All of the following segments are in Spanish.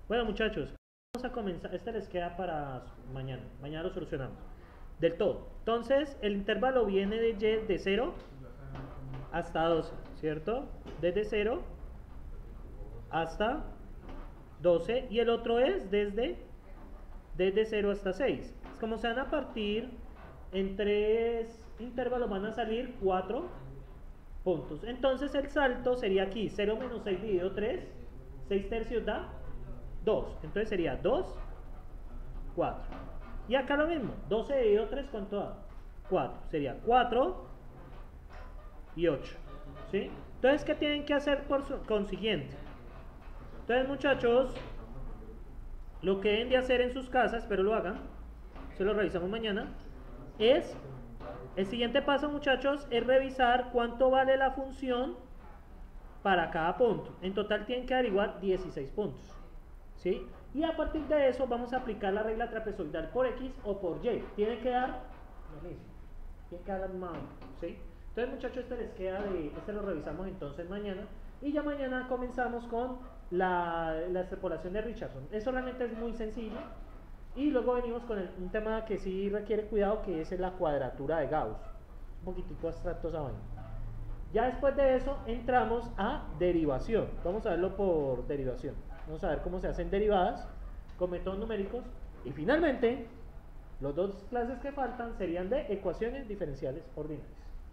Bueno, muchachos, vamos a comenzar. Este les queda para mañana. Mañana lo solucionamos. Del todo. Entonces, el intervalo viene de y de 0 hasta 12, ¿cierto? Desde 0 hasta 12. Y el otro es desde 0 hasta 6. Como se van a partir en 3 intervalos, van a salir 4 puntos. Entonces el salto sería aquí, 0 menos 6 dividido 3, 6 tercios da 2. Entonces sería 2, 4. Y acá lo mismo, 12 dividido 3, ¿cuánto da? 4. Sería 4 y 8. ¿Sí? Entonces, ¿qué tienen que hacer por consiguiente? Entonces, muchachos, lo que deben de hacer en sus casas, espero lo hagan, se lo revisamos mañana, es, el siguiente paso, muchachos, es revisar cuánto vale la función para cada punto. En total tienen que averiguar 16 puntos. ¿Sí? Y a partir de eso vamos a aplicar la regla trapezoidal por X o por Y. Tiene que dar lo mismo. Tiene que dar la misma. ¿Sí? Entonces, muchachos, este les queda este lo revisamos entonces mañana. Y ya mañana comenzamos con la extrapolación de Richardson. Eso realmente es muy sencillo. Y luego venimos con un tema que sí requiere cuidado, que es la cuadratura de Gauss. Un poquitico abstracto esa vaina. Ya después de eso entramos a derivación. Vamos a verlo por derivación. Vamos a ver cómo se hacen derivadas con métodos numéricos. Y finalmente, los dos clases que faltan serían de ecuaciones diferenciales ordinarias.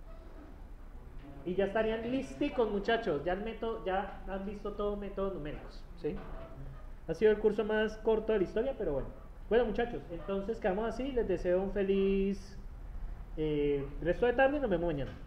Y ya estarían listicos, muchachos. Ya han visto todo métodos numéricos. ¿Sí? Ha sido el curso más corto de la historia, pero bueno. Bueno, muchachos, entonces quedamos así. Les deseo un feliz resto de tarde y nos vemos mañana.